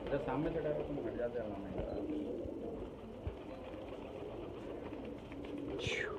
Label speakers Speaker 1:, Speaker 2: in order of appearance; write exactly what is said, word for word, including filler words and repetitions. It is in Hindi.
Speaker 1: जब सामने से डरो तुम हट जाते हो हमें।